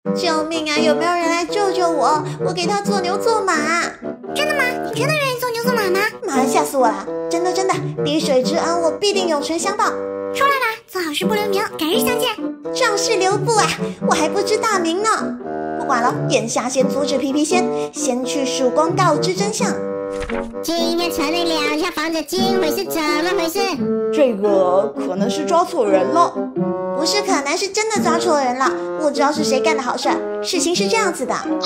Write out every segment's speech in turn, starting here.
救命啊！有没有人来救救我？我给他做牛做马。 真的吗？你真的愿意做牛做马吗？ 妈呀，吓死我了！真的，滴水之恩，我必定涌泉相报。 说来吧，做好事不留名，改日相见。 壮士留步啊！我还不知大名呢。不管了，眼下先阻止皮皮先去曙光告知真相。 今天城里2下房子惊毁是怎么回事？ 这个可能是抓错人了。 不是可能，是真的抓错人了。我知道是谁干的好事儿。事情是这样子的。好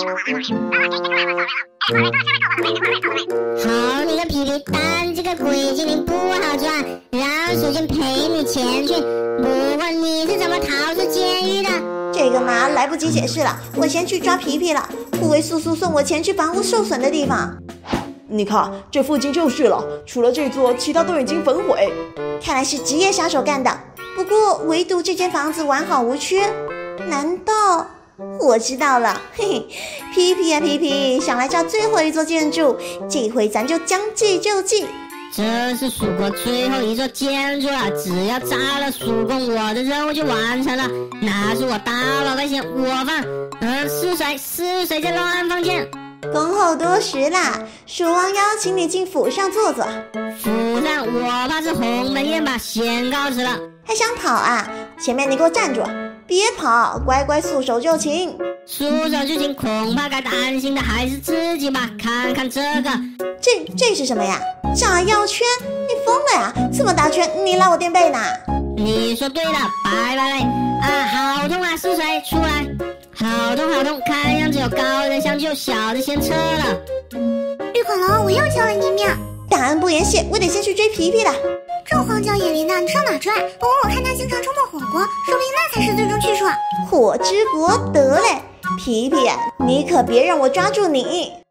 你个皮皮蛋，这个鬼精灵不好抓，让鼠精陪你前去。不过你是怎么逃出监狱的？ 这个嘛，来不及解释了，我先去抓皮皮了。护卫速速送我前去房屋受损的地方。 你看，这附近就是了，除了这座，其他都已经焚毁。 看来是职业杀手干的。不过唯独这间房子完好无缺，难道……我知道了，嘿嘿，皮皮啊皮皮，想来炸最后一座建筑，这回咱就将计就计。 这是蜀国最后一座建筑了，只要炸了蜀宫，我的任务就完成了。那是我大老百姓我方，是谁在乱放箭？ 恭候多时啦，蜀王邀请你进府上坐坐。 府上我怕是鸿门宴吧，先告辞了。 还想跑啊？前面你给我站住！别跑，乖乖束手就擒。 束手就擒，恐怕该担心的还是自己吧。看看这个， 这是什么呀？炸药圈？你疯了呀？这么大圈，你拉我垫背呢？ 你说对了，拜啊！好痛啊！是谁？出来！好痛！看样子有高人相救，小的先撤了。绿恐龙，我又救了你一命。 大恩不言谢，我得先去追皮皮了。 这荒郊野林的，你上哪追？不过我看他经常周末火锅，说不定那才是最终去处。 火之国得嘞，皮皮啊，你可别让我抓住你。